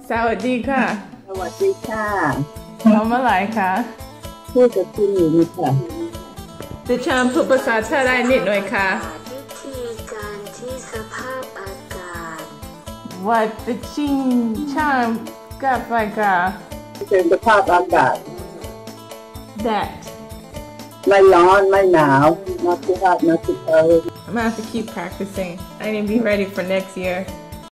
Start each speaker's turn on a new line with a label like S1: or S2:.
S1: สวัสดีค่ะ
S2: สวัสดีค่ะ
S1: ทำอะไรคะ
S2: พูดกับคุณอยู่นี่ค่ะ
S1: ดิฉันพูดภาษาไทยได้นิดหน่อยค่ะ
S3: วิธีการที่สภาพอากาศ
S1: What the ชิงช่างกับไปค่ะ
S2: เป็นสภาพอากาศ
S1: That
S2: ไม่ร้อนไม่หนาว not too hot not too cold
S1: I'm gonna have to keep practicing. I need to be ready for next year.